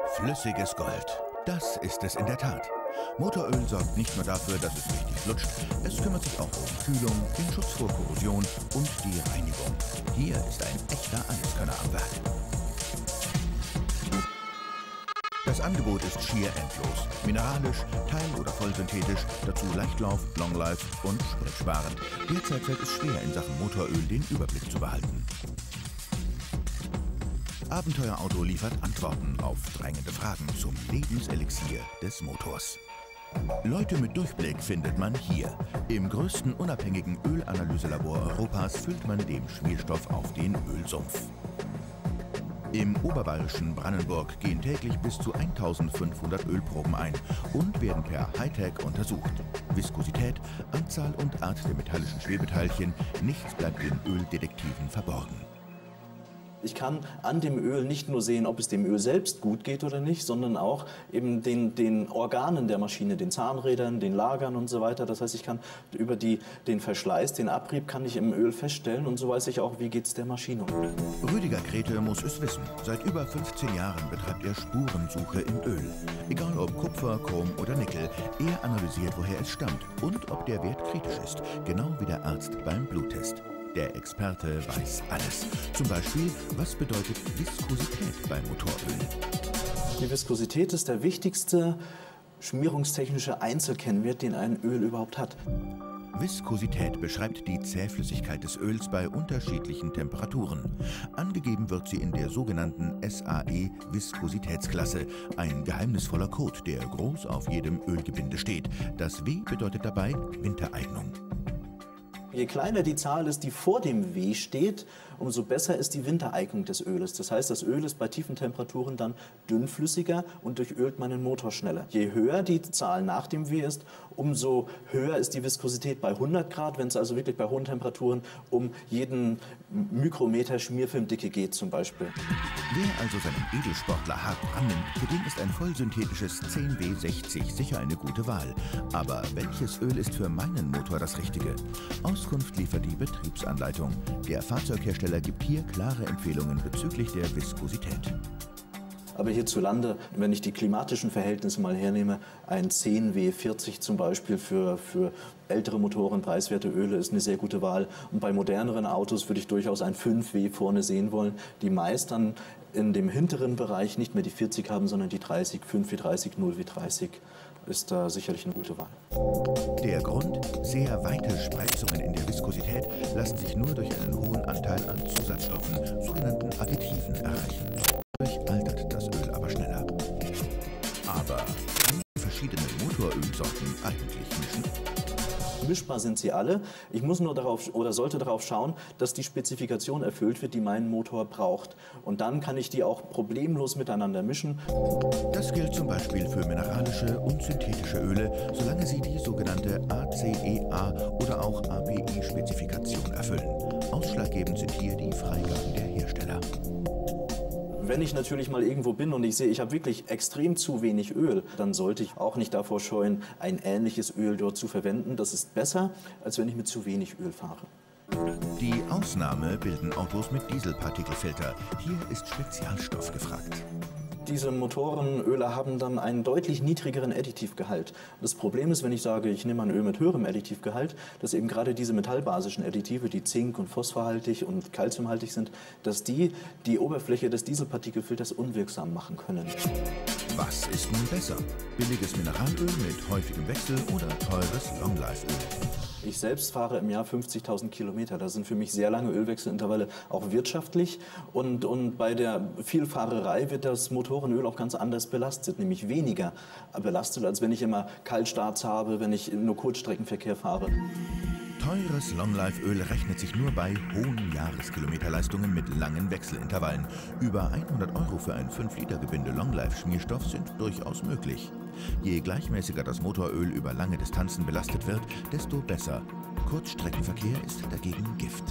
Flüssiges Gold. Das ist es in der Tat. Motoröl sorgt nicht nur dafür, dass es richtig flutscht, es kümmert sich auch um die Kühlung, den Schutz vor Korrosion und die Reinigung. Hier ist ein echter Alleskönner am Werk. Das Angebot ist schier endlos. Mineralisch, teil- oder vollsynthetisch, dazu Leichtlauf, Longlife und spritsparend. Derzeit fällt es schwer, in Sachen Motoröl den Überblick zu behalten. Abenteuerauto liefert Antworten auf drängende Fragen zum Lebenselixier des Motors. Leute mit Durchblick findet man hier. Im größten unabhängigen Ölanalyselabor Europas füllt man den Schmierstoff auf den Ölsumpf. Im oberbayerischen Brannenburg gehen täglich bis zu 1500 Ölproben ein und werden per Hightech untersucht. Viskosität, Anzahl und Art der metallischen Schwebeteilchen, nichts bleibt den Öldetektiven verborgen. Ich kann an dem Öl nicht nur sehen, ob es dem Öl selbst gut geht oder nicht, sondern auch eben den Organen der Maschine, den Zahnrädern, den Lagern und so weiter. Das heißt, ich kann über den Verschleiß, den Abrieb kann ich im Öl feststellen und so weiß ich auch, wie geht es der Maschine. Rüdiger Grete muss es wissen. Seit über 15 Jahren betreibt er Spurensuche im Öl. Egal ob Kupfer, Chrom oder Nickel, er analysiert, woher es stammt und ob der Wert kritisch ist, genau wie der Arzt beim Bluttest. Der Experte weiß alles. Zum Beispiel, was bedeutet Viskosität beim Motoröl? Die Viskosität ist der wichtigste schmierungstechnische Einzelkennwert, den ein Öl überhaupt hat. Viskosität beschreibt die Zähflüssigkeit des Öls bei unterschiedlichen Temperaturen. Angegeben wird sie in der sogenannten SAE-Viskositätsklasse, ein geheimnisvoller Code, der groß auf jedem Ölgebinde steht. Das W bedeutet dabei Wintereignung. Je kleiner die Zahl ist, die vor dem W steht, umso besser ist die Wintereignung des Öles. Das heißt, das Öl ist bei tiefen Temperaturen dann dünnflüssiger und durchölt man den Motor schneller. Je höher die Zahl nach dem W ist, umso höher ist die Viskosität bei 100 Grad, wenn es also wirklich bei hohen Temperaturen um jeden Mikrometer Schmierfilmdicke geht zum Beispiel. Wer also seinen Edelsportler hart annimmt, für den ist ein vollsynthetisches 10W60 sicher eine gute Wahl. Aber welches Öl ist für meinen Motor das Richtige? Auskunft liefert die Betriebsanleitung. Der Fahrzeughersteller gibt hier klare Empfehlungen bezüglich der Viskosität. Aber hierzulande, wenn ich die klimatischen Verhältnisse mal hernehme, ein 10W40 zum Beispiel für ältere Motoren, preiswerte Öle ist eine sehr gute Wahl. Und bei moderneren Autos würde ich durchaus ein 5W vorne sehen wollen, die meist dann in dem hinteren Bereich nicht mehr die 40 haben, sondern die 30, 5W30, 0W30 ist da sicherlich eine gute Wahl. Der Grund? Sehr weite Spreizungen in der Viskosität lassen sich nur durch einen hohen Anteil an Zusatzstoffen, sogenannten Additiven, erreichen. Dadurch altert das Öl aber schneller. Aber können verschiedene Motorölsorten eigentlich mischen? Mischbar sind sie alle. Ich muss nur darauf oder sollte darauf schauen, dass die Spezifikation erfüllt wird, die mein Motor braucht. Und dann kann ich die auch problemlos miteinander mischen. Das gilt zum Beispiel für mineralische und synthetische Öle, solange sie die sogenannte ACEA oder auch API-Spezifikation erfüllen. Ausschlaggebend sind hier die Freigaben der Hersteller. Wenn ich natürlich mal irgendwo bin und ich sehe, ich habe wirklich extrem zu wenig Öl, dann sollte ich auch nicht davor scheuen, ein ähnliches Öl dort zu verwenden. Das ist besser, als wenn ich mit zu wenig Öl fahre. Die Ausnahme bilden Autos mit Dieselpartikelfilter. Hier ist Spezialstoff gefragt. Diese Motorenöle haben dann einen deutlich niedrigeren Additivgehalt. Das Problem ist, wenn ich sage, ich nehme ein Öl mit höherem Additivgehalt, dass eben gerade diese metallbasischen Additive, die zink- und phosphorhaltig und calciumhaltig sind, dass die Oberfläche des Dieselpartikelfilters unwirksam machen können. Was ist nun besser? Billiges Mineralöl mit häufigem Wechsel oder teures Longlife-Öl? Ich selbst fahre im Jahr 50.000 Kilometer. Das sind für mich sehr lange Ölwechselintervalle, auch wirtschaftlich. Und bei der Vielfahrerei wird das Motorenöl auch ganz anders belastet, nämlich weniger belastet, als wenn ich immer Kaltstarts habe, wenn ich nur Kurzstreckenverkehr fahre. Teures Longlife-Öl rechnet sich nur bei hohen Jahreskilometerleistungen mit langen Wechselintervallen. Über 100 € für ein 5-Liter-Gebinde Longlife-Schmierstoff sind durchaus möglich. Je gleichmäßiger das Motoröl über lange Distanzen belastet wird, desto besser. Kurzstreckenverkehr ist dagegen Gift.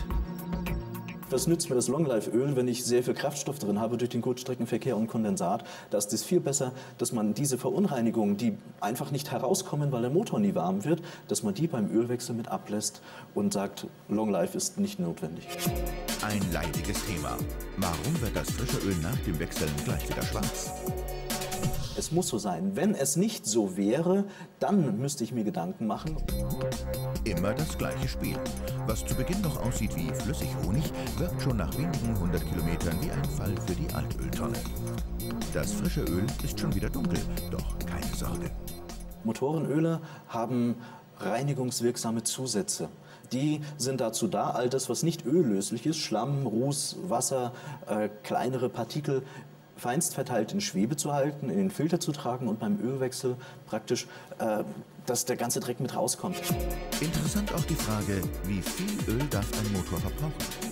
Was nützt mir das Longlife-Öl, wenn ich sehr viel Kraftstoff drin habe durch den Kurzstreckenverkehr und Kondensat? Da ist es viel besser, dass man diese Verunreinigungen, die einfach nicht herauskommen, weil der Motor nie warm wird, dass man die beim Ölwechsel mit ablässt und sagt, Longlife ist nicht notwendig. Ein leidiges Thema. Warum wird das frische Öl nach dem Wechseln gleich wieder schwarz? Es muss so sein. Wenn es nicht so wäre, dann müsste ich mir Gedanken machen. Immer das gleiche Spiel. Was zu Beginn noch aussieht wie Flüssighonig, wirkt schon nach wenigen 100 Kilometern wie ein Fall für die Altöltonne. Das frische Öl ist schon wieder dunkel, doch keine Sorge. Motorenöle haben reinigungswirksame Zusätze. Die sind dazu da, all das, was nicht öllöslich ist, Schlamm, Ruß, Wasser, kleinere Partikel, feinst verteilt in Schwebe zu halten, in den Filter zu tragen und beim Ölwechsel praktisch, dass der ganze Dreck mit rauskommt. Interessant auch die Frage, wie viel Öl darf ein Motor verbrauchen?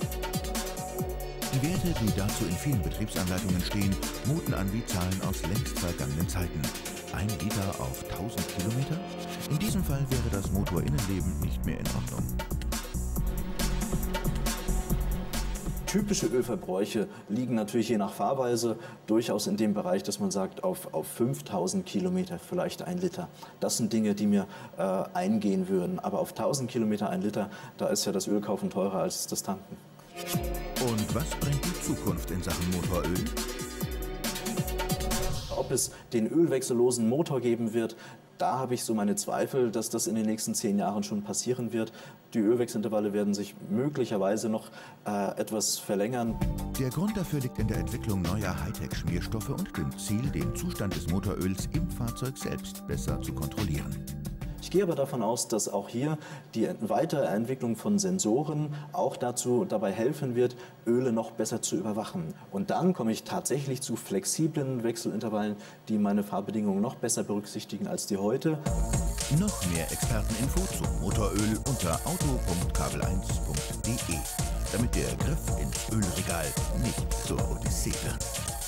Die Werte, die dazu in vielen Betriebsanleitungen stehen, muten an wie Zahlen aus längst vergangenen Zeiten. 1 Liter auf 1000 Kilometer? In diesem Fall wäre das Motorinnenleben nicht mehr in Ordnung. Typische Ölverbräuche liegen natürlich je nach Fahrweise durchaus in dem Bereich, dass man sagt, auf 5000 Kilometer vielleicht 1 Liter. Das sind Dinge, die mir eingehen würden. Aber auf 1000 Kilometer 1 Liter, da ist ja das Ölkaufen teurer als das Tanken. Und was bringt die Zukunft in Sachen Motoröl? Ob es den ölwechsellosen Motor geben wird, da habe ich so meine Zweifel, dass das in den nächsten 10 Jahren schon passieren wird. Die Ölwechselintervalle werden sich möglicherweise noch etwas verlängern. Der Grund dafür liegt in der Entwicklung neuer Hightech-Schmierstoffe und dem Ziel, den Zustand des Motoröls im Fahrzeug selbst besser zu kontrollieren. Ich gehe aber davon aus, dass auch hier die weitere Entwicklung von Sensoren auch dabei helfen wird, Öle noch besser zu überwachen. Und dann komme ich tatsächlich zu flexiblen Wechselintervallen, die meine Fahrbedingungen noch besser berücksichtigen als die heute. Noch mehr Experteninfo zum Motoröl unter auto.kabel1.de, damit der Griff ins Ölregal nicht zur Odyssee wird.